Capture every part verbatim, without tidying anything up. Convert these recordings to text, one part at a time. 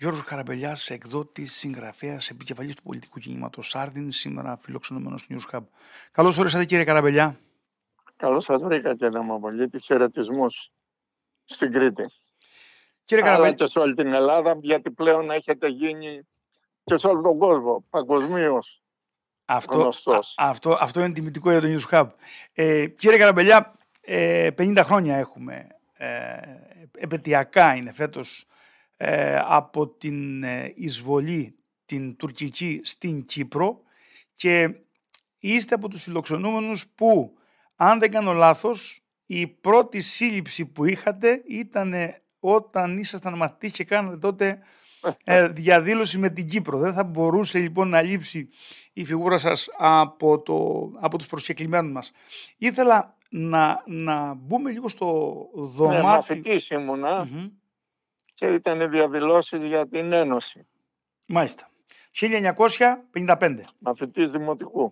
Γιώργος Καραμπελιάς, εκδότης, συγγραφέας, επικεφαλής του πολιτικού κινήματος Άρδιν, σήμερα φιλοξενούμενος στο News Hub. Καλώς ορίσατε, κύριε Καραμπελιά. Καλώς σας βρήκα, κύριε Μαμολίτη. Χαιρετισμούς στην Κρήτη. Κύριε Αλλά Καραμπελιά, και σε όλη την Ελλάδα, γιατί πλέον έχετε γίνει και σε όλο τον κόσμο, παγκοσμίως αυτό, γνωστός. α, αυτό, αυτό είναι τιμητικό για το News Hub. Ε, κύριε Καραμπελιά, ε, πενήντα χρόνια έχουμε. Ε, επαιτειακά είναι φέτος ε, από την ε, εισβολή την τουρκική στην Κύπρο και είστε από τους φιλοξενούμενους που, αν δεν κάνω λάθος, η πρώτη σύλληψη που είχατε ήταν όταν ήσασταν μαθητής και κάνατε τότε ε, διαδήλωση με την Κύπρο. Δεν θα μπορούσε λοιπόν να λείψει η φιγούρα σας από, το, από τους προσκεκλημένους μας. Ήθελα να, να μπούμε λίγο στο δωμάτιο. Ναι, μαθητής ήμουνα Mm-hmm. και ήταν διαδηλώσεις για την Ένωση. Μάλιστα. χίλια εννιακόσια πενήντα πέντε. Μαθητής δημοτικού.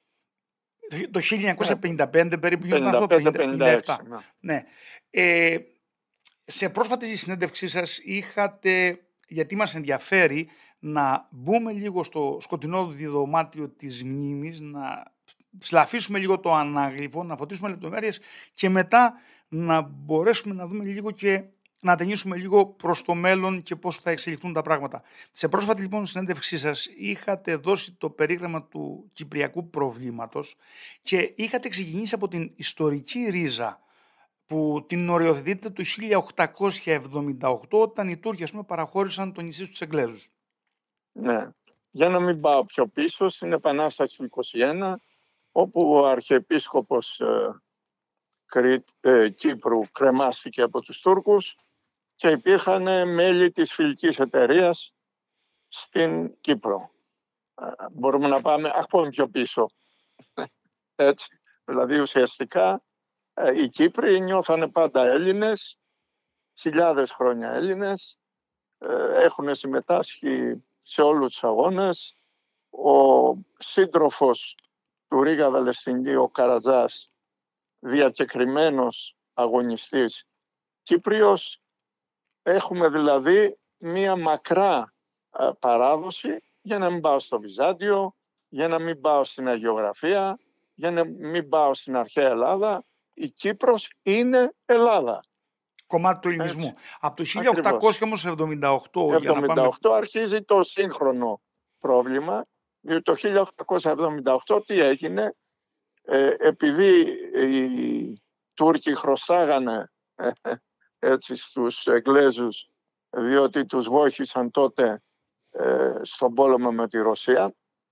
Το χίλια εννιακόσια πενήντα πέντε ναι. Περίπου γινόταν αυτό, πενήντα πέντε πενήντα έξι. Ναι. ναι. Ε, σε πρόσφατη συνέντευξή σας είχατε, γιατί μας ενδιαφέρει, να μπούμε λίγο στο σκοτεινό δωμάτιο της μνήμης, να σλαφίσουμε λίγο το ανάγλυφο, να φωτίσουμε λεπτομέρειες και μετά να μπορέσουμε να δούμε λίγο και να ταινίσουμε λίγο προς το μέλλον και πώς θα εξελιχθούν τα πράγματα. Σε πρόσφατη λοιπόν συνέντευξή σας είχατε δώσει το περίγραμμα του κυπριακού προβλήματος και είχατε ξεκινήσει από την ιστορική ρίζα που την οριοθετείτε το χίλια οκτακόσια εβδομήντα οκτώ, όταν οι Τούρκοι, ας πούμε, παραχώρησαν το νησί στους Εγγλέζους. Ναι. Για να μην πάω πιο πίσω, στην Επανάσταση του είκοσι ένα, όπου ο Αρχιεπίσκοπος ε, Κρήτη, ε, Κύπρου κρεμάστηκε από τους Τούρκους και υπήρχαν μέλη της φιλικής εταιρείας στην Κύπρο. Ε, μπορούμε να πάμε ακόμη πιο πίσω. Έτσι. Δηλαδή ουσιαστικά ε, οι Κύπροι νιώθανε πάντα Έλληνες, χιλιάδες χρόνια Έλληνες, ε, έχουν συμμετάσχει σε όλους τους αγώνες. Ο σύντροφος του Ρίγα Δελεστινγκή, ο Καρατζάς, διακεκριμένος αγωνιστής Κύπριος. Έχουμε δηλαδή μία μακρά α, παράδοση, για να μην πάω στο Βυζάντιο, για να μην πάω στην Αγιογραφία, για να μην πάω στην αρχαία Ελλάδα. Η Κύπρος είναι Ελλάδα. Κομμάτι του ελληνισμού. Από το χίλια οκτακόσια εβδομήντα οκτώ, εβδομήντα οκτώ πάμε... αρχίζει το σύγχρονο πρόβλημα, διότι το χίλια οκτακόσια εβδομήντα οκτώ τι έγινε, ε, επειδή οι Τούρκοι χρωστάγανε ε, έτσι στους Εγγλέζους, διότι τους βοήθησαν τότε ε, στον πόλεμο με τη Ρωσία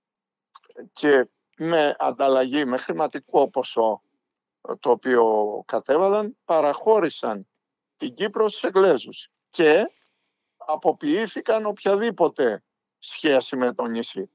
και με ανταλλαγή, με χρηματικό ποσό το οποίο κατέβαλαν, παραχώρησαν την Κύπρο στους Εγγλέζους και αποποιήθηκαν οποιαδήποτε σχέση με το νησί.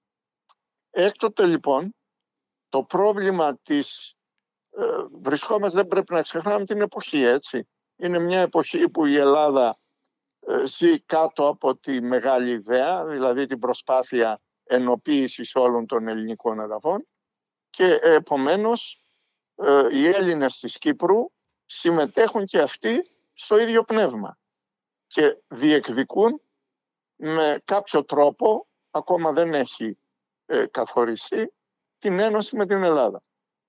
Έκτοτε λοιπόν το πρόβλημα της ε, βρισκόμαστε, δεν πρέπει να ξεχνάμε την εποχή, έτσι. Είναι μια εποχή που η Ελλάδα ε, ζει κάτω από τη μεγάλη ιδέα, δηλαδή την προσπάθεια ενοποίησης όλων των ελληνικών εδαφών και ε, επομένως ε, οι Έλληνες της Κύπρου συμμετέχουν και αυτοί στο ίδιο πνεύμα και διεκδικούν με κάποιο τρόπο, ακόμα δεν έχει ε, καθοριστεί, την ένωση με την Ελλάδα.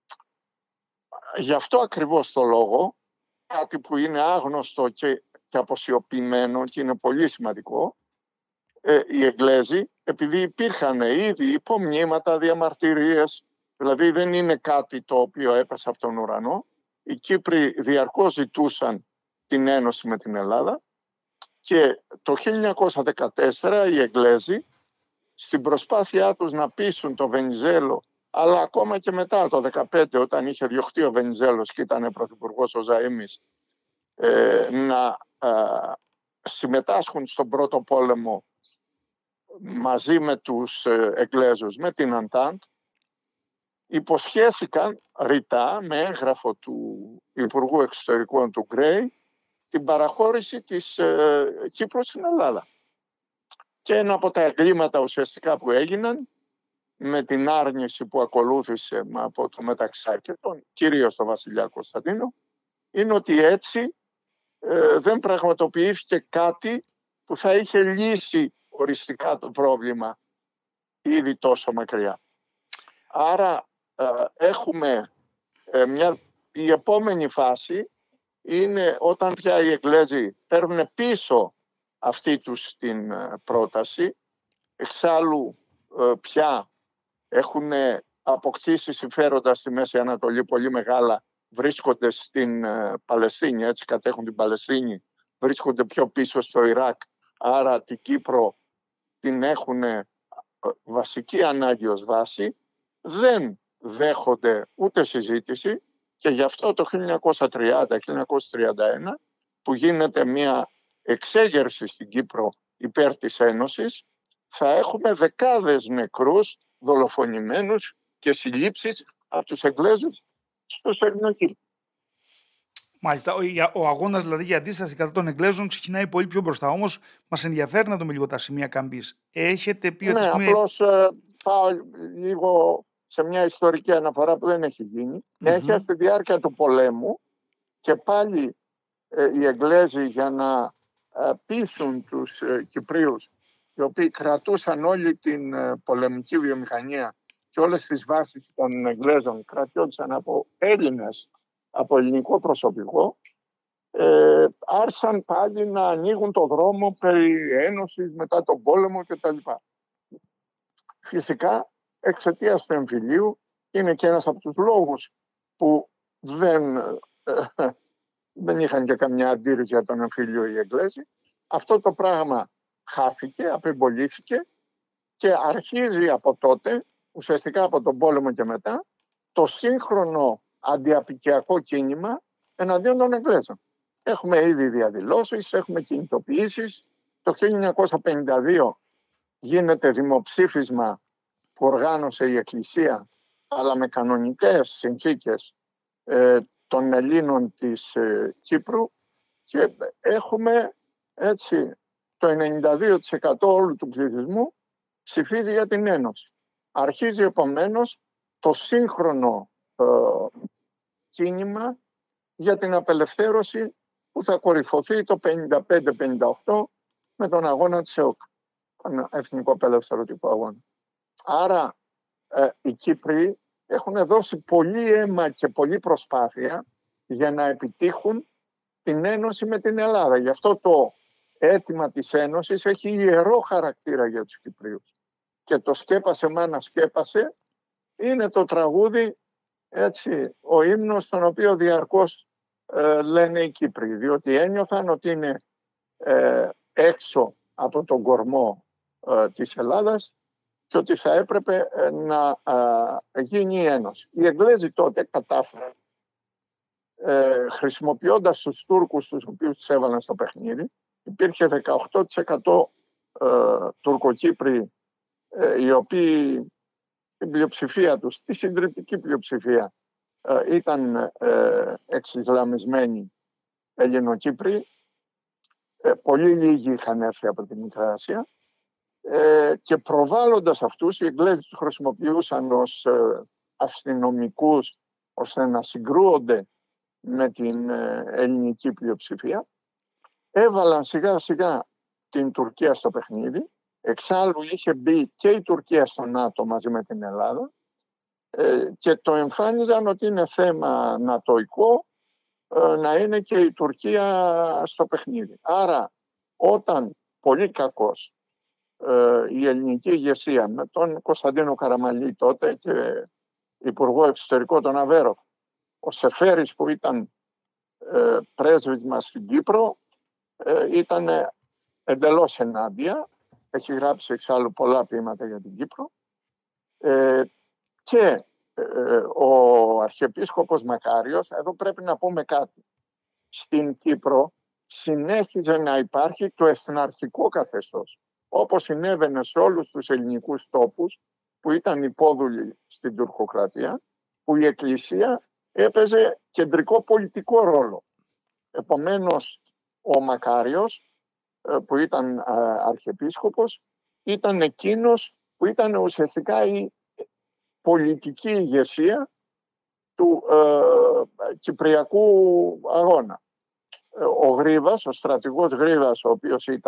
Γι' αυτό ακριβώς το λόγο, κάτι που είναι άγνωστο και, και αποσιωπημένο και είναι πολύ σημαντικό, ε, οι Εγγλέζοι, επειδή υπήρχαν ήδη υπομνήματα, διαμαρτυρίες, δηλαδή δεν είναι κάτι το οποίο έπεσε από τον ουρανό, οι Κύπροι διαρκώς ζητούσαν την ένωση με την Ελλάδα και το χίλια εννιακόσια δεκατέσσερα οι Εγγλέζοι, στην προσπάθειά τους να πείσουν το Βενιζέλο, αλλά ακόμα και μετά το χίλια εννιακόσια δεκαπέντε, όταν είχε διωχτεί ο Βενιζέλος και ήταν πρωθυπουργός ο Ζαΐμις, ε, να ε, συμμετάσχουν στον πρώτο πόλεμο μαζί με τους ε, Εγγλέζους, με την Αντάντ, υποσχέθηκαν ρητά με έγγραφο του Υπουργού Εξωτερικών του Γκρέι την παραχώρηση της ε, Κύπρου στην Ελλάδα. Και ένα από τα εγκλήματα ουσιαστικά που έγιναν, με την άρνηση που ακολούθησε από το μεταξάκετο, κυρίως το βασιλιά Κωνσταντίνο, είναι ότι έτσι ε, δεν πραγματοποιήθηκε κάτι που θα είχε λύσει οριστικά το πρόβλημα ήδη τόσο μακριά. Άρα ε, έχουμε ε, μια, η επόμενη φάση είναι όταν πια οι Εγγλέζοι παίρνουν πίσω αυτή τους την ε, πρόταση. Εξάλλου ε, πια έχουν αποκτήσει συμφέροντα στη Μέση Ανατολή πολύ μεγάλα, βρίσκονται στην ε, Παλαιστίνη, έτσι κατέχουν την Παλαιστίνη, βρίσκονται πιο πίσω στο Ιράκ, άρα την Κύπρο την έχουν ε, βασική ανάγκη ως βάση, δεν δέχονται ούτε συζήτηση και γι' αυτό το χίλια εννιακόσια τριάντα με χίλια εννιακόσια τριάντα ένα που γίνεται μια εξέγερση στην Κύπρο υπέρ της Ένωσης, θα έχουμε δεκάδες νεκρούς, δολοφονημένους και συλλήψεις από τους Εγγλέζους στο Σερνοκή. Μάλιστα. Ο, ο αγώνας δηλαδή για αντίσταση κατά των Εγγλέζων ξεκινάει πολύ πιο μπροστά. Όμως μας ενδιαφέρει να δούμε λίγο τα σημεία καμπής. Έχετε πει ότι. Ναι, στιγμή... απλώς ε, πάω λίγο σε μια ιστορική αναφορά που δεν έχει γίνει. Mm-hmm. Έχει στη διάρκεια του πολέμου και πάλι ε, οι Εγγλέζοι για να ε, πείσουν τους ε, Κυπρίους, οι οποίοι κρατούσαν όλη την ε, πολεμική βιομηχανία και όλες τις βάσεις των Εγγλέζων κρατιόντουσαν από Έλληνες, από ελληνικό προσωπικό, ε, άρχισαν πάλι να ανοίγουν το δρόμο περί ένωσης μετά τον πόλεμο κτλ. Φυσικά, εξαιτίας του εμφυλίου, είναι και ένας από τους λόγους που δεν, ε, δεν είχαν και καμιά αντίρρηση για τον εμφύλιο οι Εγγλέζοι. Αυτό το πράγμα χάθηκε, απεμπολήθηκε και αρχίζει από τότε, ουσιαστικά από τον πόλεμο και μετά, το σύγχρονο αντιαπικιακό κίνημα εναντίον των Εγγλέζων. Έχουμε ήδη διαδηλώσεις, έχουμε κινητοποιήσεις. Το χίλια εννιακόσια πενήντα δύο γίνεται δημοψήφισμα που οργάνωσε η Εκκλησία, αλλά με κανονικές συνθήκες ε, των Ελλήνων της ε, Κύπρου, και έχουμε έτσι το ενενήντα δύο τοις εκατό όλου του πληθυσμού ψηφίζει για την Ένωση. Αρχίζει επομένως το σύγχρονο ε, κίνημα για την απελευθέρωση που θα κορυφωθεί το πενήντα πέντε πενήντα οκτώ με τον αγώνα της ΕΟΚ, τον Εθνικό Απελευθερωτικό Αγώνα. Άρα ε, οι Κύπροι έχουν δώσει πολύ αίμα και πολύ προσπάθεια για να επιτύχουν την ένωση με την Ελλάδα. Γι' αυτό το αίτημα της Ένωσης έχει ιερό χαρακτήρα για τους Κυπρίους. Και το «Σκέπασε μάνα σκέπασε» είναι το τραγούδι, έτσι, ο ύμνος τον οποίο διαρκώς ε, λένε οι Κύπροι, διότι ένιωθαν ότι είναι ε, έξω από τον κορμό ε, της Ελλάδας και ότι θα έπρεπε ε, να ε, γίνει η Ένωση. Οι Εγγλέζοι τότε κατάφεραν, ε, χρησιμοποιώντας τους Τούρκους τους οποίους τους έβαλαν στο παιχνίδι, υπήρχε δεκαοκτώ τοις εκατό ε, Τουρκοκύπροι ε, οι οποίοι στην πλειοψηφία τους, τη συντριπτική πλειοψηφία, ε, ήταν ε, εξισλαμισμένοι Ελληνοκύπροι. Ε, πολύ λίγοι είχαν έρθει από την Μικρά Ασία ε, και προβάλλοντας αυτούς, οι Εγγλέζοι τους χρησιμοποιούσαν ως ε, αστυνομικούς ώστε να συγκρούονται με την ε, ελληνική πλειοψηφία. Έβαλαν σιγά σιγά την Τουρκία στο παιχνίδι. Εξάλλου είχε μπει και η Τουρκία στο ΝΑΤΟ μαζί με την Ελλάδα ε, και το εμφάνιζαν ότι είναι θέμα νατοϊκό ε, να είναι και η Τουρκία στο παιχνίδι. Άρα όταν πολύ κακώς ε, η ελληνική ηγεσία με τον Κωνσταντίνο Καραμανλή τότε και Υπουργό Εξωτερικό τον Αβέροφ, ο Σεφέρης που ήταν ε, πρέσβης μας στην Κύπρο, ε, ήταν εντελώς ενάντια. Έχει γράψει εξάλλου πολλά ποίηματα για την Κύπρο. Ε, και ε, ο Αρχιεπίσκοπος Μακάριος, εδώ πρέπει να πούμε κάτι. Στην Κύπρο συνέχιζε να υπάρχει το εθναρχικό καθεστώς, όπως συνέβαινε σε όλους τους ελληνικούς τόπους που ήταν υπόδουλοι στην τουρκοκρατία, που η Εκκλησία έπαιζε κεντρικό πολιτικό ρόλο. Επομένως, ο Μακάριος, που ήταν αρχιεπίσκοπος, ήταν εκείνος που ήταν ουσιαστικά η πολιτική ηγεσία του ε, κυπριακού αγώνα. Ο Γρίβας, ο στρατηγός Γρίβας, ο οποίος ήταν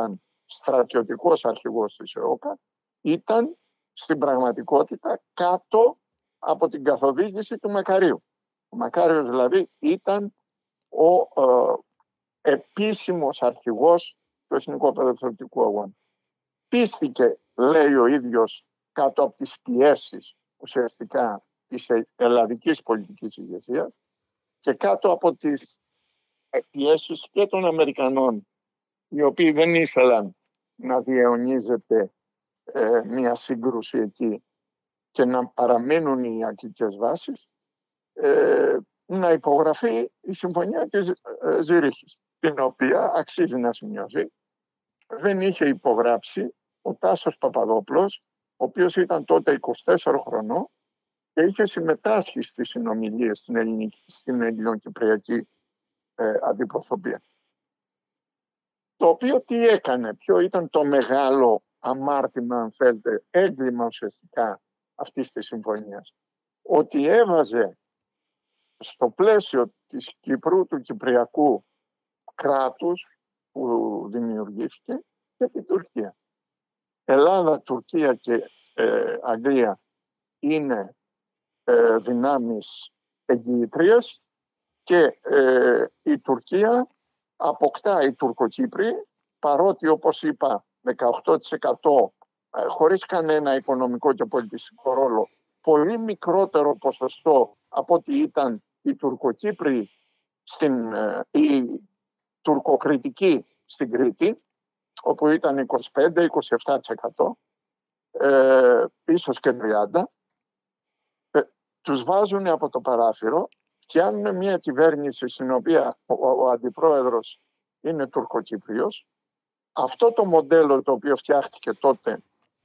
στρατιωτικός αρχηγός της ΕΟΚΑ, ήταν στην πραγματικότητα κάτω από την καθοδήγηση του Μακαρίου. Ο Μακάριος δηλαδή ήταν ο ε, επίσημος αρχηγός του Εθνικού Απελευθερωτικού Αγώνα. Πίστηκε, λέει ο ίδιος, κάτω από τις πιέσεις ουσιαστικά της ελλαδικής πολιτικής ηγεσίας και κάτω από τις πιέσεις και των Αμερικανών, οι οποίοι δεν ήθελαν να διαιωνίζεται ε, μια σύγκρουση εκεί και να παραμείνουν οι ακικές βάσεις, ε, να υπογραφεί η Συμφωνία της ε, Ζηρίχης, την οποία αξίζει να σημειώσει. Δεν είχε υπογράψει ο Τάσος Παπαδόπουλος, ο οποίος ήταν τότε είκοσι τέσσερα χρονών και είχε συμμετάσχει στις συνομιλίες στην, ελληνική, στην ελληνοκυπριακή ε, αντιπροσωπεία. Το οποίο τι έκανε, ποιο ήταν το μεγάλο αμάρτημα, αν θέλετε, έγκλημα ουσιαστικά αυτής της συμφωνίας. Ότι έβαζε στο πλαίσιο της Κύπρου, του κυπριακού κράτους που δημιουργήθηκε, και την Τουρκία. Ελλάδα, Τουρκία και ε, Αγγλία είναι ε, δυνάμεις εγγυητρίες και ε, η Τουρκία αποκτά οι Τουρκοκύπροι, παρότι όπως είπα δεκαοκτώ τοις εκατό ε, χωρίς κανένα οικονομικό και πολιτιστικό ρόλο, πολύ μικρότερο ποσοστό από ό,τι ήταν οι Τουρκοκύπροι στην ε, η τουρκοκριτική στην Κρήτη, όπου ήταν είκοσι πέντε με είκοσι επτά τοις εκατό, ε, ίσως και τριάντα τοις εκατό, ε, τους βάζουν από το παράθυρο, φτιάχνουν μια κυβέρνηση στην οποία ο, ο, ο αντιπρόεδρος είναι Τουρκοκύπριος. Αυτό το μοντέλο το οποίο φτιάχτηκε τότε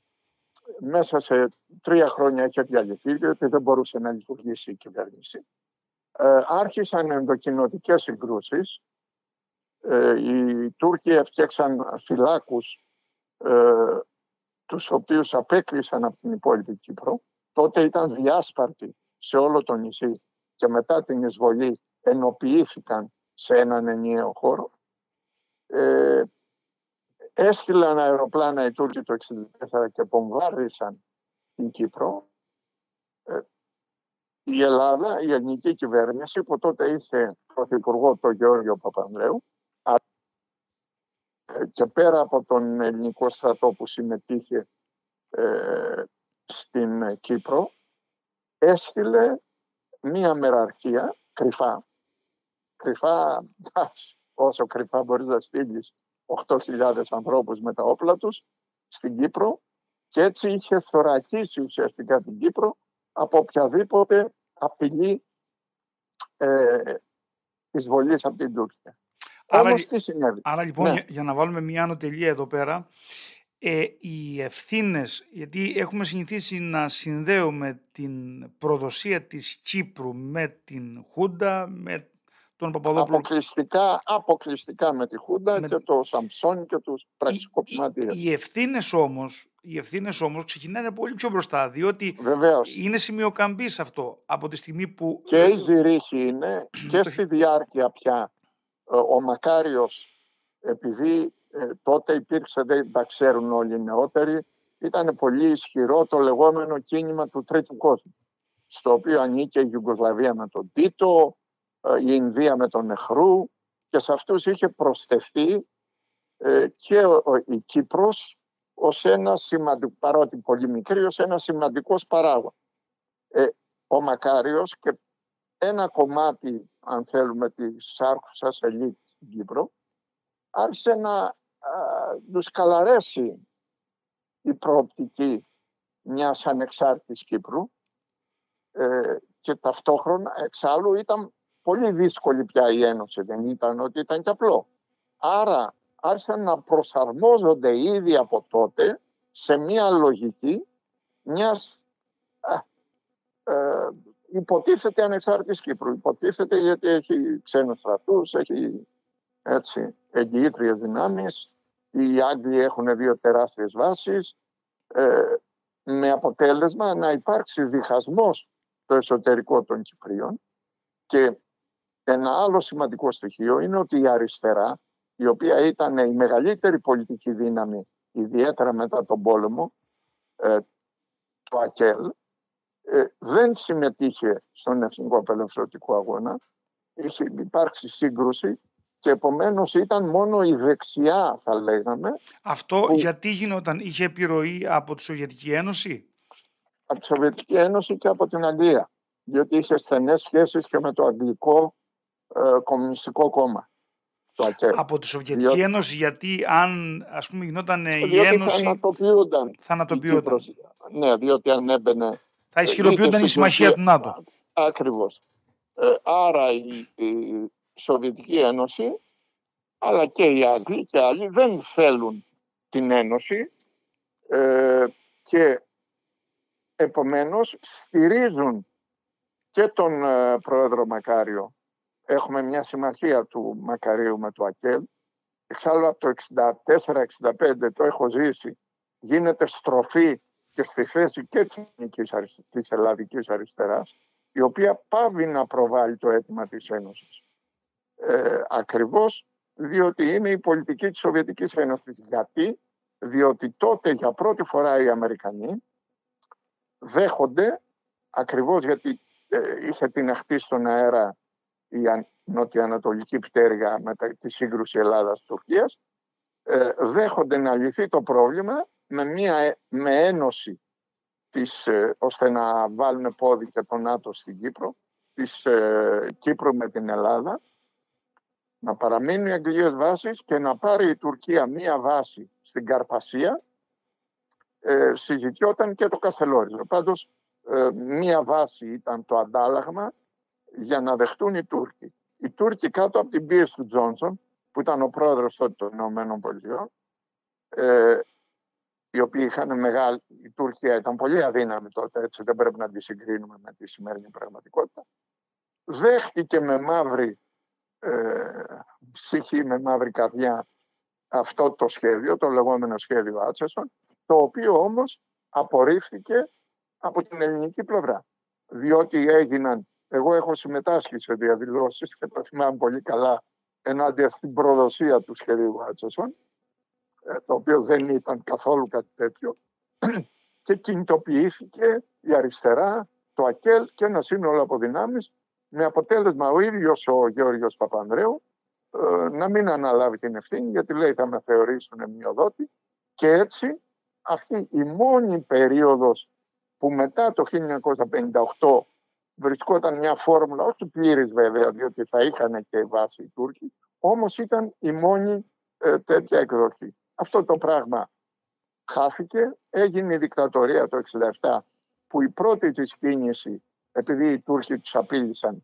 μέσα σε τρία χρόνια έχει διαλυθεί, διότι δεν μπορούσε να λειτουργήσει η κυβέρνηση. Ε, άρχισαν ενδοκοινοτικές συγκρούσεις. Ε, οι Τούρκοι έφτιαξαν φυλάκους ε, τους οποίους απέκλεισαν από την υπόλοιπη Κύπρο. Τότε ήταν διάσπαρτοι σε όλο το νησί και μετά την εισβολή ενοποιήθηκαν σε έναν ενιαίο χώρο. Ε, έστειλαν αεροπλάνα οι Τούρκοι το εξήντα τέσσερα και βομβάρδισαν την Κύπρο. Ε, η Ελλάδα, η ελληνική κυβέρνηση, που τότε είχε πρωθυπουργό τον Γεώργιο Παπανδρέου, και πέρα από τον ελληνικό στρατό που συμμετείχε ε, στην Κύπρο, έστειλε μία μεραρχία κρυφά. Κρυφά, όσο κρυφά μπορείς να στείλεις οκτώ χιλιάδες ανθρώπους με τα όπλα τους στην Κύπρο, και έτσι είχε θωρακίσει ουσιαστικά την Κύπρο από οποιαδήποτε απειλή ε, εισβολής από την Τουρκία. Άρα, Όμως τι συνέβη? άρα λοιπόν, Ναι. για, για να βάλουμε μια ανωτελεία εδώ πέρα, ε, οι ευθύνες, γιατί έχουμε συνηθίσει να συνδέουμε την προδοσία της Κύπρου με την Χούντα, με τον Παπαδόπουλο. Αποκλειστικά, αποκλειστικά με τη Χούντα με... και το Σαμψόν και τους πραξικοπηματίες. Οι, οι, οι ευθύνες όμως, οι ευθύνες όμως ξεκινάνε πολύ πιο μπροστά, διότι Βεβαίως. Είναι σημειοκαμπής αυτό από τη στιγμή που... Και η Ζηρίχη είναι και στη διάρκεια πια. Ο Μακάριος, επειδή ε, τότε υπήρξε, δεν τα ξέρουν όλοι οι νεότεροι, ήταν πολύ ισχυρό το λεγόμενο κίνημα του τρίτου κόσμου, στο οποίο ανήκε η Ιουγκοσλαβία με τον Τίτο, ε, η Ινδία με τον Νεχρού, και σε αυτούς είχε προσθεθεί ε, και ο, ο, η Κύπρος ως ένα σημαντικό, παρότι πολύ μικρή, ως ένα σημαντικός παράγον. Ε, ο Μακάριος και ένα κομμάτι, αν θέλουμε, της άρχουσας ελίτ στην Κύπρο, άρχισε να α, τους καλαρέσει η προοπτική μιας ανεξάρτητης Κύπρου ε, και ταυτόχρονα εξάλλου ήταν πολύ δύσκολη πια η ένωση, δεν ήταν ότι ήταν και απλό. Άρα άρχισαν να προσαρμόζονται ήδη από τότε σε μια λογική μιας α, ε, υποτίθεται ανεξάρτητης Κύπρου. Υποτίθεται γιατί έχει ξένους στρατούς, έχει έτσι εγγυήτριες δυνάμεις, οι Άγγλοι έχουν δύο τεράστιες βάσεις, ε, με αποτέλεσμα να υπάρξει διχασμός στο εσωτερικό των Κυπρίων. Και ένα άλλο σημαντικό στοιχείο είναι ότι η αριστερά, η οποία ήταν η μεγαλύτερη πολιτική δύναμη, ιδιαίτερα μετά τον πόλεμο, ε, το ΑΚΕΛ, ε, δεν συμμετείχε στον Εθνικό Απελευθερωτικό Αγώνα. Είχε υπάρξει σύγκρουση και επομένως ήταν μόνο η δεξιά, θα λέγαμε. Αυτό που... γιατί γινόταν, είχε επιρροή από τη Σοβιετική Ένωση? Από τη Σοβιετική Ένωση και από την Αγγλία. Διότι είχε στενές σχέσεις και με το Αγγλικό ε, Κομμουνιστικό Κόμμα. Το ΑΚΕΛ. Από τη Σοβιετική διότι... Ένωση, γιατί αν ας πούμε γινόταν η διότι Ένωση... θανατοποιούνταν. Θανατοποιούνταν. Ναι, διότι αν έμπαινε... Θα ισχυροποιούνταν η συμμαχία του ΝΑΤΟ. Ακριβώς. Ε, άρα η, η Σοβιετική Ένωση, αλλά και οι Άγγλοι και άλλοι δεν θέλουν την Ένωση ε, και επομένως στηρίζουν και τον ε, πρόεδρο Μακάριο. Έχουμε μια συμμαχία του Μακαρίου με το ΑΚΕΛ. Εξάλλου από το εξήντα τέσσερα εξήντα πέντε το έχω ζήσει. Γίνεται στροφή και στη θέση και της, αριστε... της ελλαδικής αριστεράς, η οποία πάβει να προβάλλει το αίτημα της Ένωσης. Ε, ακριβώς διότι είναι η πολιτική της Σοβιετικής Ένωσης. Γιατί? Διότι τότε για πρώτη φορά οι Αμερικανοί δέχονται, ακριβώς γιατί ε, είχε τιναχτεί στον αέρα η νοτιοανατολική πτέρυγα με τη σύγκρουση Ελλάδας-Τουρκίας, ε, δέχονται να λυθεί το πρόβλημα με, μια, με ένωση της, ε, ώστε να βάλουν πόδι και τον ΝΑΤΟ στην Κύπρο, της ε, Κύπρου με την Ελλάδα, να παραμείνουν οι Αγγλικές βάσεις και να πάρει η Τουρκία μία βάση στην Καρπασία. Ε, συζητιόταν και το Καστελόριζο. Πάντως ε, μία βάση ήταν το αντάλλαγμα για να δεχτούν οι Τούρκοι. Οι Τούρκοι κάτω από την πίεση του Τζόνσον, που ήταν ο πρόεδρος τότε των Ηνωμένων Πολιτειών, ε, οι οποίοι είχαν μεγάλη... Η Τουρκία ήταν πολύ αδύναμη τότε, έτσι δεν πρέπει να τη συγκρίνουμε με τη σημερινή πραγματικότητα. Δέχτηκε με μαύρη ε, ψυχή, με μαύρη καρδιά αυτό το σχέδιο, το λεγόμενο σχέδιο Άτσεσον, το οποίο όμως απορρίφθηκε από την ελληνική πλευρά. Διότι έγιναν, εγώ έχω συμμετάσχει σε διαδηλώσεις και το θυμάμαι πολύ καλά ενάντια στην προδοσία του σχεδίου Άτσεσον, το οποίο δεν ήταν καθόλου κάτι τέτοιο, και κινητοποιήθηκε η αριστερά, το ΑΚΕΛ και ένα σύνολο από δυνάμεις, με αποτέλεσμα ο ίδιος ο Γεώργιος Παπανδρέου να μην αναλάβει την ευθύνη, γιατί λέει θα με θεωρήσουν μειοδότη, και έτσι αυτή η μόνη περίοδος που μετά το χίλια εννιακόσια πενήντα οκτώ βρισκόταν μια φόρμουλα, όχι πλήρης βέβαια, διότι θα είχαν και βάση οι Τούρκοι, όμως ήταν η μόνη ε, τέτοια εκδοχή. Αυτό το πράγμα χάθηκε, έγινε η δικτατορία το εξήντα επτά, που η πρώτη της κίνηση, επειδή οι Τούρκοι τους απείλησαν,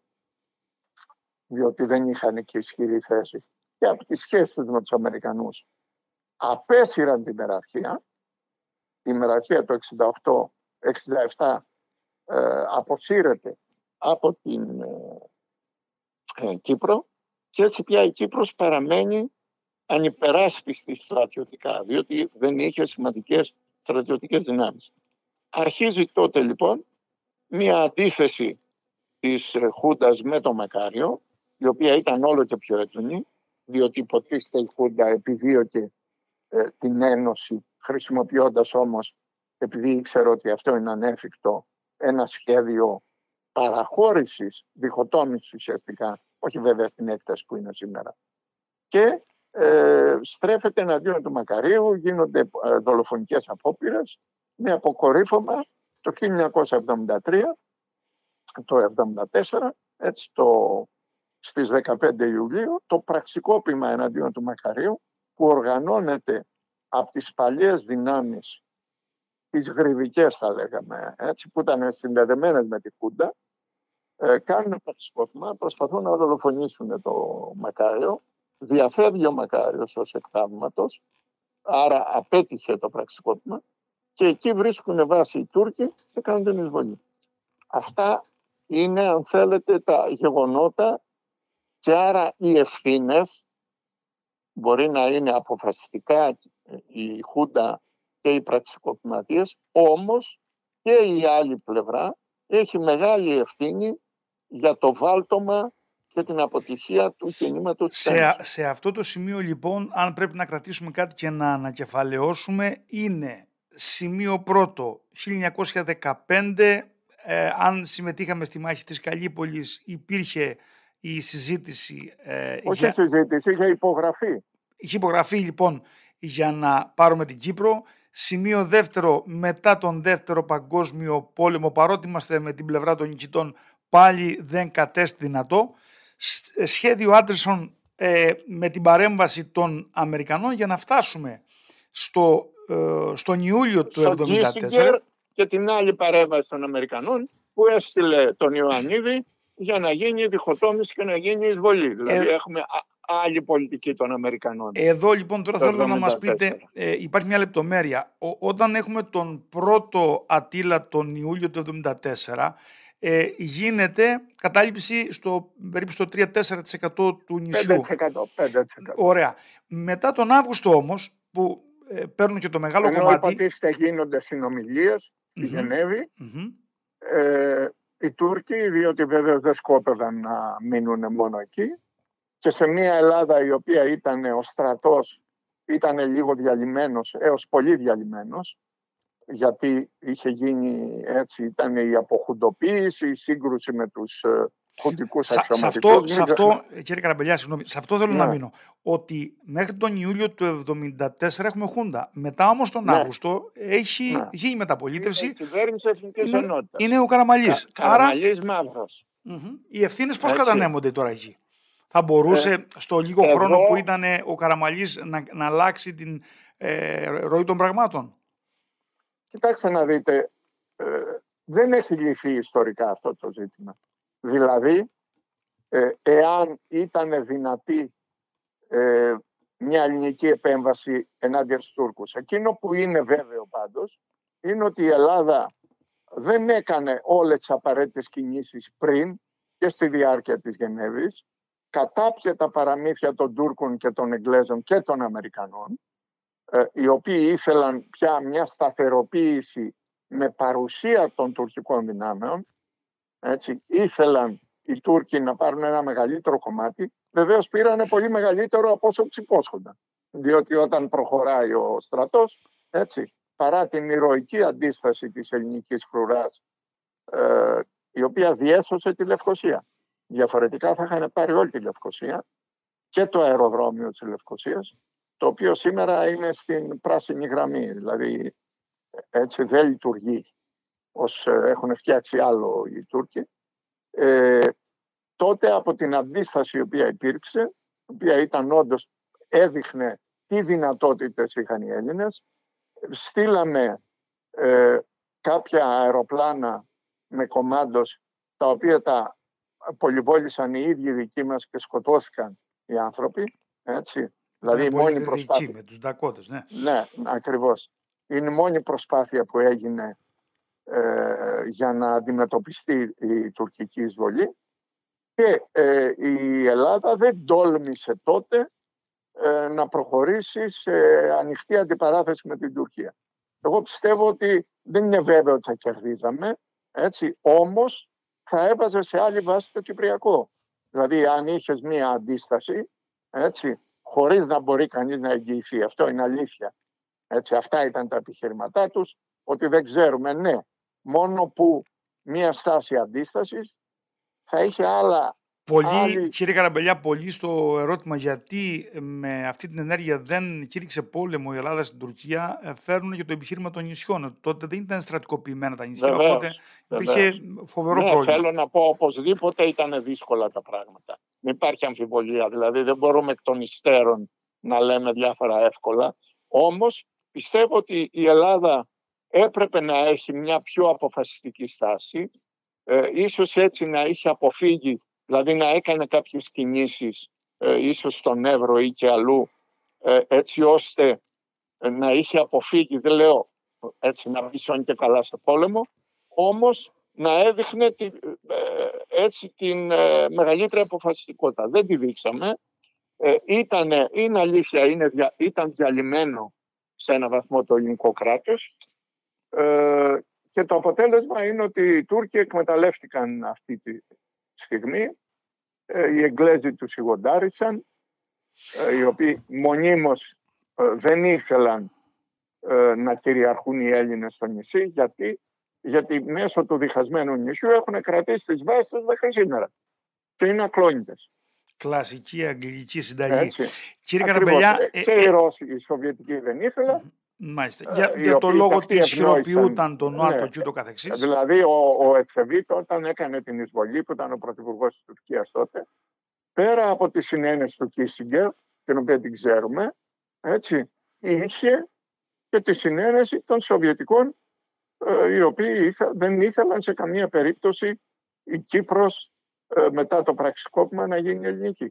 διότι δεν είχαν και ισχυρή θέση, και από τις σχέσεις τους με τους Αμερικανούς, απέσυραν την μεραρχία. Η μεραρχία το εξήντα οκτώ εξήντα επτά ε, αποσύρεται από την ε, ε, Κύπρο, και έτσι πια η Κύπρος παραμένει ανυπεράσπιστη στρατιωτικά, διότι δεν είχε σημαντικές στρατιωτικές δυνάμεις. Αρχίζει τότε λοιπόν μια αντίθεση της Χούντας με το Μακάριο, η οποία ήταν όλο και πιο έντονη, διότι υποτίθεται η Χούντα επιδίωκε ε, την Ένωση, χρησιμοποιώντας όμως, επειδή ήξερε ότι αυτό είναι ανέφικτο, ένα σχέδιο παραχώρησης, διχοτόμησης ουσιαστικά, όχι βέβαια στην έκταση που είναι σήμερα. Και ε, στρέφεται εναντίον του Μακαρίου, γίνονται ε, δολοφονικές απόπειρες, με αποκορύφωμα το χίλια εννιακόσια εβδομήντα τρία, το εβδομήντα τέσσερα, έτσι το, στις δεκαπέντε Ιουλίου, το πραξικόπημα εναντίον του Μακαρίου, που οργανώνεται από τις παλιές δυνάμεις, τις γρηβικές θα λέγαμε, έτσι, που ήταν συνδεδεμένες με τη Χούντα, ε, κάνουν πραξικόπημα, προσπαθούν να δολοφονήσουν το Μακάριο, διαφεύγει ο Μακάριος ως εκ θαύματος, άρα απέτυχε το πραξικόπημα, και εκεί βρίσκουν βάση οι Τούρκοι και κάνουν την εισβολή. Αυτά είναι, αν θέλετε, τα γεγονότα, και άρα οι ευθύνες μπορεί να είναι αποφασιστικά η Χούντα και οι πραξικοπηματίες, όμως και η άλλη πλευρά έχει μεγάλη ευθύνη για το βάλτωμα και την αποτυχία του κινήματος της Σε, Ένωσης. σε αυτό το σημείο λοιπόν, αν πρέπει να κρατήσουμε κάτι και να ανακεφαλαιώσουμε, είναι σημείο πρώτο, χίλια εννιακόσια δεκαπέντε, ε, αν συμμετείχαμε στη μάχη της Καλύπολης, υπήρχε η συζήτηση. Ε, Όχι για... συζήτηση, είχε υπογραφή. Είχε υπογραφεί λοιπόν για να πάρουμε την Κύπρο. Σημείο δεύτερο, μετά τον δεύτερο παγκόσμιο πόλεμο, παρότι είμαστε με την πλευρά των νικητών, πάλι δεν κατέστη δυνατό. Σχέδιο Άντερσον ε, με την παρέμβαση των Αμερικανών για να φτάσουμε στο, ε, στον Ιούλιο του χίλια εννιακόσια εβδομήντα τέσσερα. Και την άλλη παρέμβαση των Αμερικανών που έστειλε τον Ιωαννίδη για να γίνει η διχοτόμηση και να γίνει η εισβολή. Δηλαδή ε... έχουμε άλλη πολιτική των Αμερικανών. Εδώ λοιπόν τώρα θέλω να μας πείτε, ε, υπάρχει μια λεπτομέρεια. Ο, όταν έχουμε τον πρώτο Αττήλα τον Ιούλιο του χίλια εννιακόσια εβδομήντα τέσσερα, ε, γίνεται κατάληψη στο περίπου στο τρία με τέσσερα τοις εκατό του νησιού. πέντε τοις εκατό, πέντε τοις εκατό. Ωραία. Μετά τον Αύγουστο όμως, που ε, παίρνουν και το μεγάλο ενώ κομμάτι... Ενώ υποτίθεται γίνονται συνομιλίες στη mm-hmm. Γενέβη, mm-hmm. Ε, οι Τούρκοι, διότι βέβαια δεν σκόπευαν να μείνουν μόνο εκεί, και σε μια Ελλάδα η οποία ήταν ο στρατός, ήταν λίγο διαλυμένος, έως πολύ διαλυμένος, γιατί είχε γίνει έτσι, ήταν η αποχουντοποίηση, η σύγκρουση με τους ε, χουντικούς αξιωματικούς. Σε αυτό, σε αυτό, κύριε Καραμπελιά, συγγνώμη, σε αυτό θέλω ναι. να μείνω. Ότι μέχρι τον Ιούλιο του χίλια εννιακόσια εβδομήντα τέσσερα έχουμε χούντα. Μετά όμως τον ναι. Αύγουστο έχει ναι. γίνει μεταπολίτευση. Η κυβέρνηση Εθνικής Ενότητας. Είναι ο Καραμαλής. Κα, Καραμαλής μαύρος. Mm-hmm. Οι ευθύνες πώς κατανέμονται τώρα εκεί? Θα μπορούσε ε, στο λίγο εγώ... χρόνο που ήταν ο Καραμαλής να, να αλλάξει την ε, ροή των πραγμάτων? Κοιτάξτε να δείτε, ε, δεν έχει λυθεί ιστορικά αυτό το ζήτημα. Δηλαδή, ε, εάν ήταν δυνατή ε, μια ελληνική επέμβαση ενάντια στους Τούρκους, εκείνο που είναι βέβαιο πάντως, είναι ότι η Ελλάδα δεν έκανε όλες τις απαραίτητες κινήσεις πριν και στη διάρκεια της Γενέβης, κατάπιε τα παραμύθια των Τούρκων και των Εγγλέζων και των Αμερικανών, ε, οι οποίοι ήθελαν πια μια σταθεροποίηση με παρουσία των τουρκικών δυνάμεων. Έτσι, ήθελαν οι Τούρκοι να πάρουν ένα μεγαλύτερο κομμάτι. Βεβαίως πήρανε πολύ μεγαλύτερο από όσο τους υπόσχονταν. Διότι όταν προχωράει ο στρατός, έτσι, παρά την ηρωική αντίσταση της ελληνικής φρουράς, ε, η οποία διέσωσε τη Λευκοσία. Διαφορετικά θα είχαν πάρει όλη τη Λευκοσία και το αεροδρόμιο της Λευκοσίας, το οποίο σήμερα είναι στην πράσινη γραμμή, δηλαδή έτσι δεν λειτουργεί ως έχουν φτιάξει άλλο οι Τούρκοι. Ε, τότε από την αντίσταση η οποία υπήρξε, η οποία ήταν όντως, έδειχνε τι δυνατότητες είχαν οι Έλληνες, στείλαμε ε, κάποια αεροπλάνα με κομμάντος, τα οποία τα πολυβόλησαν οι ίδιοι δικοί μας και σκοτώθηκαν οι άνθρωποι, έτσι. Δηλαδή η μόνη προσπάθεια... με τους Ντακώτες, ναι. Ναι, ακριβώς. Είναι η μόνη προσπάθεια που έγινε ε, για να αντιμετωπιστεί η τουρκική εισβολή, και ε, η Ελλάδα δεν τόλμησε τότε ε, να προχωρήσει σε ανοιχτή αντιπαράθεση με την Τουρκία. Εγώ πιστεύω ότι δεν είναι βέβαιο ότι θα κερδίζαμε, έτσι, όμως θα έβαζε σε άλλη βάση το Κυπριακό. Δηλαδή αν είχες μία αντίσταση, έτσι, χωρίς να μπορεί κανείς να εγγυηθεί. Αυτό είναι αλήθεια. Έτσι, αυτά ήταν τα επιχειρηματά τους, ότι δεν ξέρουμε, ναι, μόνο που μία στάση αντίστασης θα είχε άλλα... Πολύ, άλλη... κύριε Καραμπελιά, πολύ στο ερώτημα γιατί με αυτή την ενέργεια δεν κήρυξε πόλεμο η Ελλάδα στην Τουρκία, φέρνουν και το επιχείρημα των νησιών. Τότε δεν ήταν στρατικοποιημένα τα νησιά, βεβαίως, οπότε υπήρχε βεβαίως. φοβερό ναι, πρόβλημα. Θέλω να πω, οπωσδήποτε ήταν δύσκολα τα πράγματα. Δεν υπάρχει αμφιβολία, δηλαδή δεν μπορούμε εκ των υστέρων να λέμε διάφορα εύκολα. Όμως πιστεύω ότι η Ελλάδα έπρεπε να έχει μια πιο αποφασιστική στάση, ε, ίσως έτσι να είχε αποφύγει, δηλαδή να έκανε κάποιες κινήσεις ε, ίσως στον Εύρο ή και αλλού, ε, έτσι ώστε να είχε αποφύγει, δεν λέω έτσι να πείσωνει και καλά σε πόλεμο, όμως να έδειχνε τη, ε, έτσι την ε, μεγαλύτερη αποφασιστικότητα. Δεν τη δείξαμε. Ε, ήτανε, είναι αλήθεια, είναι, ήταν διαλυμένο σε ένα βαθμό το ελληνικό κράτος, ε, και το αποτέλεσμα είναι ότι οι Τούρκοι εκμεταλλεύτηκαν αυτή τη στιγμή Ε, οι Εγγλέζοι τους σιγοντάρισαν, ε, οι οποίοι μονίμως ε, δεν ήθελαν ε, να κυριαρχούν οι Έλληνες στο νησί. Γιατί, γιατί μέσω του διχασμένου νησιού έχουν κρατήσει τις βάσεις τους μέχρι σήμερα και είναι ακλόνητες. Κλασική αγγλική συνταγή. Έτσι. Κύριε Ακριβώς. Καραμπελιά, Και ε, οι ε, Ρώσοι, οι Σοβιετικοί δεν ήθελαν. μάλιστα. ε, Για, οι για το οποίοι και λόγο αυτοί ότι ισχυροποιούταν ευνόησαν. τον ΝΑΤΟ Ναι. και ούτω καθεξής. Δηλαδή ο, ο Ετσεβίτ όταν έκανε την εισβολή, που ήταν ο πρωθυπουργός της Τουρκίας τότε, πέρα από τη συνένεση του Κίσιγκερ, την οποία την ξέρουμε, έτσι, είχε και τη συνένεση των Σοβιετικών, ε, οι οποίοι ήθε, δεν ήθελαν σε καμία περίπτωση η Κύπρος ε, μετά το πραξικόπημα να γίνει ελληνική.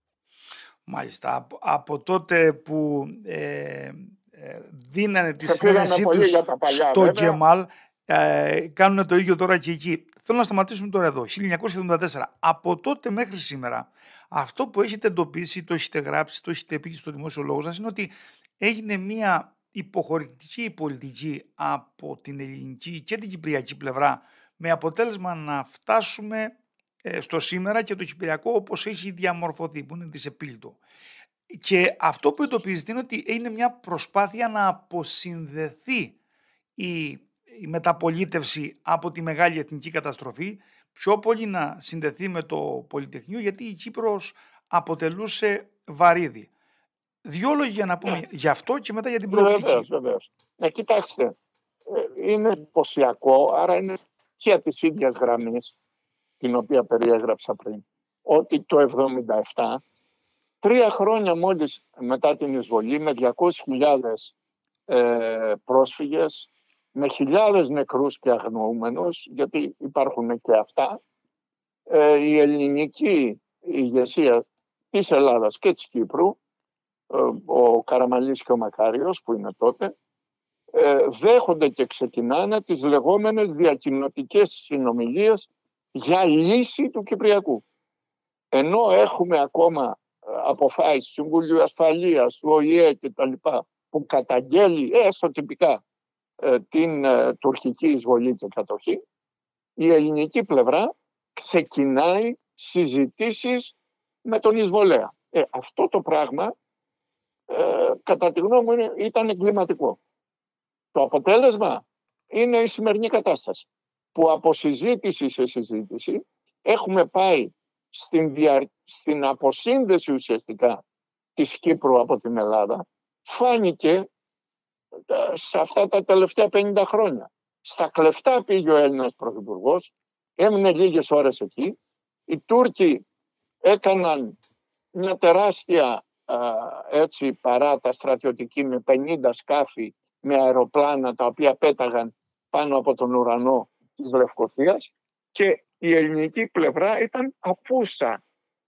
Μάλιστα. Από, από τότε που ε, ε, δίνανε τη Σε πήραμε συνένεσή πολύ τους για τα παλιά, στο βέβαια. Γκεμάλ, ε, κάνουν το ίδιο τώρα και εκεί. Θέλω να σταματήσουμε τώρα εδώ, χίλια εννιακόσια εβδομήντα τέσσερα. Από τότε μέχρι σήμερα, αυτό που έχετε εντοπίσει, το έχετε γράψει, το έχετε πει στο δημόσιο λόγο σας, είναι ότι έγινε μια υποχωρητική πολιτική από την ελληνική και την κυπριακή πλευρά, με αποτέλεσμα να φτάσουμε ε, στο σήμερα και το κυπριακό όπως έχει διαμορφωθεί, που είναι δυσεπίλητο. Και αυτό που εντοπίζεται είναι ότι είναι μια προσπάθεια να αποσυνδεθεί η, η μεταπολίτευση από τη μεγάλη εθνική καταστροφή, πιο πολύ να συνδεθεί με το Πολυτεχνείο, γιατί η Κύπρος αποτελούσε βαρύδι. Δυο λόγια για να πούμε Ναι. γι' αυτό και μετά για την προοπτική. Βεβαίως, βεβαίως. Ναι, κοιτάξτε, ε, είναι εντυπωσιακό, άρα είναι και της ίδιας γραμμής, την οποία περιέγραψα πριν, ότι το εβδομήντα επτά, τρία χρόνια μόλις μετά την εισβολή, με διακόσιες χιλιάδες ε, πρόσφυγες, με χιλιάδες νεκρούς και αγνοούμενους, γιατί υπάρχουν και αυτά, ε, η ελληνική ηγεσία της Ελλάδας και της Κύπρου, ε, ο Καραμανλής και ο Μακάριος που είναι τότε, ε, δέχονται και ξεκινάνε τις λεγόμενες διακοινωτικές συνομιλίες για λύση του Κυπριακού. Ενώ έχουμε ακόμα αποφάσεις του Συμβουλίου Ασφαλείας, του Ο Η Ε και τα λοιπά, που καταγγέλει έστω τυπικά ε, την ε, τουρκική εισβολή και κατοχή, η ελληνική πλευρά ξεκινάει συζητήσεις με τον εισβολέα. Ε, αυτό το πράγμα ε, κατά τη γνώμη μου είναι, ήταν εγκληματικό. Το αποτέλεσμα είναι η σημερινή κατάσταση, που από συζήτηση σε συζήτηση έχουμε πάει στην, δια... στην αποσύνδεση ουσιαστικά της Κύπρου από την Ελλάδα. Φάνηκε σε αυτά τα τελευταία πενήντα χρόνια. Στα κλεφτά πήγε ο Έλληνας πρωθυπουργός, έμεινε λίγες ώρες εκεί. Οι Τούρκοι έκαναν μια τεράστια α, έτσι, παράτα στρατιωτική με πενήντα σκάφη, με αεροπλάνα τα οποία πέταγαν πάνω από τον ουρανό της Λευκορωσίας, και η ελληνική πλευρά ήταν απούσα.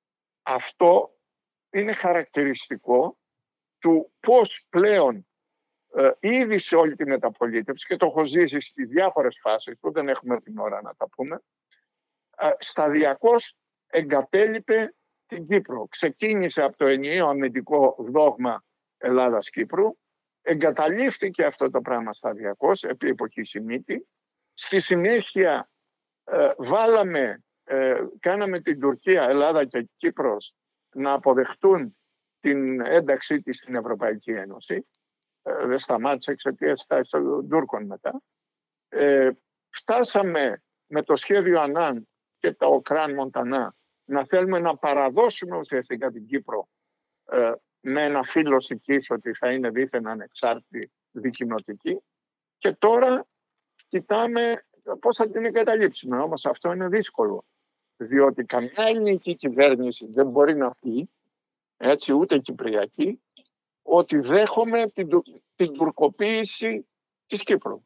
Αυτό είναι χαρακτηριστικό του πώς πλέον ε, ήδη σε όλη τη μεταπολίτευση, και το έχω ζήσει στις διάφορες φάσεις που δεν έχουμε την ώρα να τα πούμε, ε, σταδιακώς εγκατέλειπε την Κύπρο. Ξεκίνησε από το ενιαίο αμυντικό δόγμα Ελλάδας-Κύπρου, εγκαταλείφθηκε αυτό το πράγμα σταδιακώς επί εποχή Σιμίτη. Στη συνέχεια ε, βάλαμε, ε, κάναμε την Τουρκία, Ελλάδα και Κύπρος να αποδεχτούν την ένταξή της στην Ευρωπαϊκή Ένωση. Ε, δεν σταμάτησε εξαιτίας των Τούρκων μετά. Ε, φτάσαμε με το σχέδιο Ανάν και τα Οκράν Μοντανά να θέλουμε να παραδώσουμε ουσιαστικά την Κύπρο ε, με ένα φύλλο εκεί ότι θα είναι δίθεν ανεξάρτητη δικοινοτική, και τώρα κοιτάμε πώς θα την εγκαταλείψουμε. Όμως αυτό είναι δύσκολο, διότι καμιά ελληνική κυβέρνηση δεν μπορεί να πει, έτσι ούτε κυπριακή, ότι δέχομαι την, την τουρκοποίηση της Κύπρου.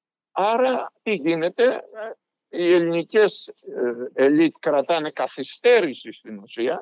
Άρα τι γίνεται, οι ελληνικές ελίτ κρατάνε καθυστέρηση στην ουσία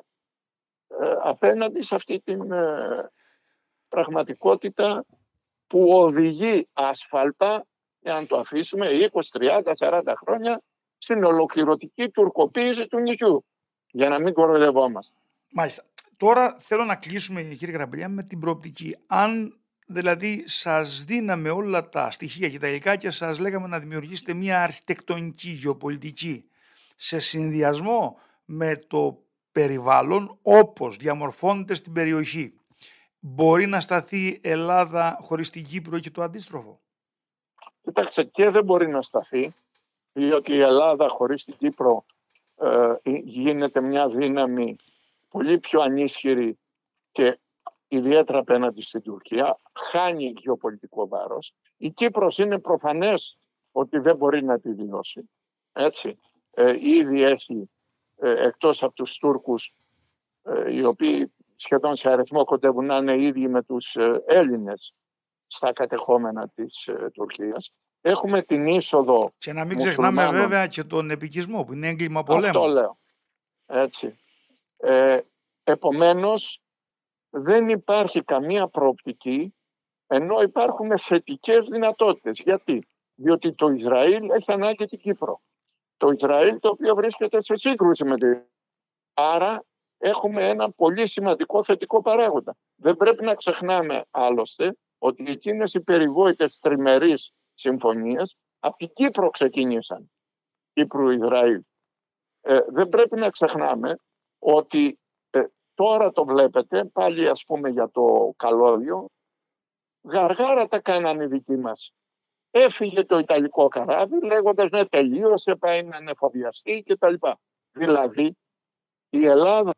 ε, απέναντι σε αυτή την ε, πραγματικότητα που οδηγεί ασφαλτά, για να το αφήσουμε, είκοσι, τριάντα, σαράντα χρόνια στην ολοκληρωτική τουρκοποίηση του νησιού, για να μην κοροϊδευόμαστε. Μάλιστα. Τώρα θέλω να κλείσουμε, κύριε Καραμπελιά, με την προοπτική. Αν δηλαδή σας δίναμε όλα τα στοιχεία και τα υλικά και σας λέγαμε να δημιουργήσετε μια αρχιτεκτονική γεωπολιτική σε συνδυασμό με το περιβάλλον όπως διαμορφώνεται στην περιοχή. Μπορεί να σταθεί Ελλάδα χωρίς την Κύπρο και το αντίστροφο? Κοιτάξτε, και δεν μπορεί να σταθεί, διότι η Ελλάδα χωρίς την Κύπρο ε, γίνεται μια δύναμη πολύ πιο ανίσχυρη και ιδιαίτερα απέναντι στην Τουρκία, χάνει γεωπολιτικό βάρος. Η Κύπρος είναι προφανές ότι δεν μπορεί να τη δηλώσει. Έτσι. Ε, ήδη έχει, ε, εκτός από τους Τούρκους, ε, οι οποίοι σχεδόν σε αριθμό κοντεύουν να είναι ίδιοι με τους ε, Έλληνες στα κατεχόμενα της ε, Τουρκίας, έχουμε την είσοδο. Και να μην ξεχνάμε βέβαια και τον επικισμό που είναι έγκλημα πολέμου. Αυτό λέω. Έτσι. Ε, επομένως, δεν υπάρχει καμία προοπτική, ενώ υπάρχουν θετικές δυνατότητες. Γιατί? Διότι το Ισραήλ έχει ανάγκη την Κύπρο. Το Ισραήλ το οποίο βρίσκεται σε σύγκρουση με την. Άρα έχουμε ένα πολύ σημαντικό θετικό παράγοντα. Δεν πρέπει να ξεχνάμε άλλωστε ότι εκείνες οι περιβόητες τριμερείς συμφωνίες από την Κύπρο ξεκίνησαν. Κύπρου-Ισραήλ. Ε, δεν πρέπει να ξεχνάμε ότι ε, τώρα το βλέπετε, πάλι ας πούμε για το καλώδιο, γαργάρα τα κάνανε οι δικοί μας. Έφυγε το Ιταλικό καράβι λέγοντας ναι, τελείωσε, πάει να ανεφοδιαστεί κτλ. Δηλαδή η Ελλάδα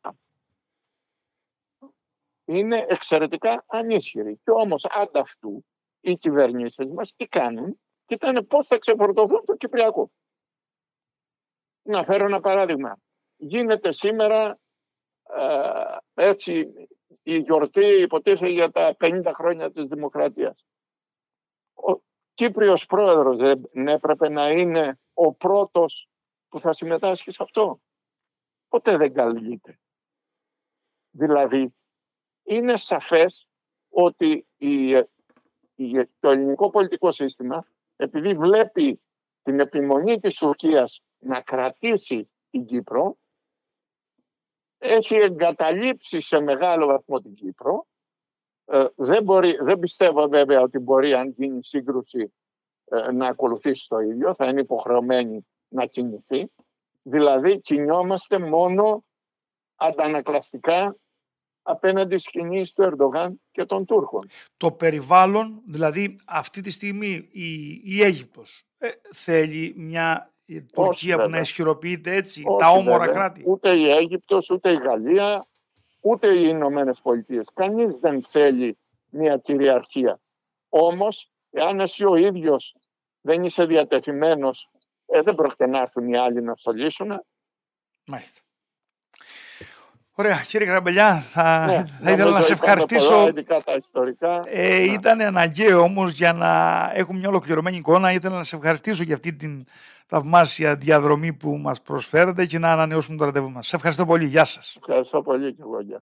είναι εξαιρετικά ανίσχυρη. Και όμως ανταυτού οι κυβερνήσεις μας τι κάνουν? Κοιτάνε πώς θα ξεφορτωθούν το Κυπριακό. Να φέρω ένα παράδειγμα. Γίνεται σήμερα ε, έτσι η γιορτή υποτίθεται για τα πενήντα χρόνια της Δημοκρατίας. Ο Κύπριος πρόεδρος δεν έπρεπε να είναι ο πρώτος που θα συμμετάσχει σε αυτό? Ποτέ δεν καλείται. Δηλαδή είναι σαφές ότι η, η, το ελληνικό πολιτικό σύστημα, επειδή βλέπει την επιμονή της Τουρκίας να κρατήσει την Κύπρο, έχει εγκαταλείψει σε μεγάλο βαθμό την Κύπρο. Ε, δεν, μπορεί, δεν πιστεύω βέβαια ότι μπορεί, αν γίνει σύγκρουση, ε, να ακολουθήσει το ίδιο. Θα είναι υποχρεωμένη να κινηθεί. Δηλαδή κινιόμαστε μόνο αντανακλαστικά απέναντι στις κινήσεις του Ερντογάν και των Τούρκων. Το περιβάλλον, δηλαδή αυτή τη στιγμή η, η Αίγυπτος ε, θέλει μια η Τουρκία που να ισχυροποιείται έτσι, όχι, τα όμορα βέβαια. Κράτη. Ούτε η Αίγυπτος, ούτε η Γαλλία, ούτε οι Ηνωμένες Πολιτείες. Κανείς δεν θέλει μια κυριαρχία. Όμως, εάν εσύ ο ίδιος δεν είσαι διατεθειμένος, ε, δεν πρόκειται να έρθουν οι άλλοι να στολίσουν. Μάλιστα. Ωραία, κύριε Καραμπελιά, θα, ναι, θα ήθελα να σε ευχαριστήσω. Πολλά, ειδικά τα ιστορικά. Ε, ναι. Ήταν αναγκαίο όμως για να έχουμε μια ολοκληρωμένη εικόνα. Ήθελα να σε ευχαριστήσω για αυτή την θαυμάσια διαδρομή που μας προσφέρετε και να ανανεώσουμε το ραντεβού μας. Σε ευχαριστώ πολύ. Γεια σας. Ευχαριστώ πολύ και εγώ.